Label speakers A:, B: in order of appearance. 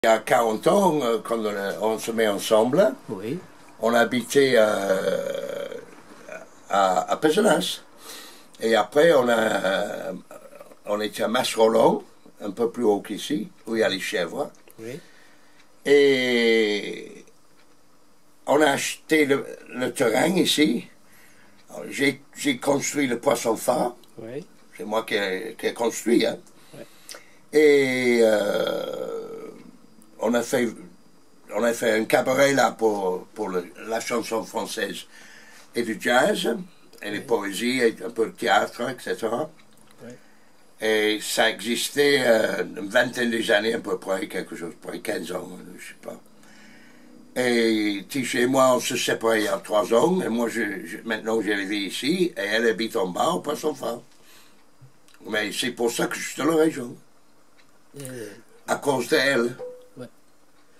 A: Il y a 40 ans, quand on se met ensemble,
B: Oui.
A: on habitait à Pézenas. Et après, on était à Masroland, un peu plus haut qu'ici, où il y a les chèvres.
B: Oui.
A: Et on a acheté le terrain ici. J'ai construit le poisson-phare.
B: Oui.
A: C'est moi qui ai construit. Hein.
B: Ouais.
A: Et on a fait un cabaret là pour la chanson française et du jazz, et les poésies, et un peu de théâtre, etc.
B: Ouais.
A: Et ça existait une vingtaine d'années à peu près, quelque chose, près 15 ans, je sais pas. Et Tiché et moi, on se séparait il y a 3 ans, et moi, maintenant, je vis ici, et elle habite en bas, au Poisson-Phare. Mais c'est pour ça que je suis dans la région. À cause d'elle.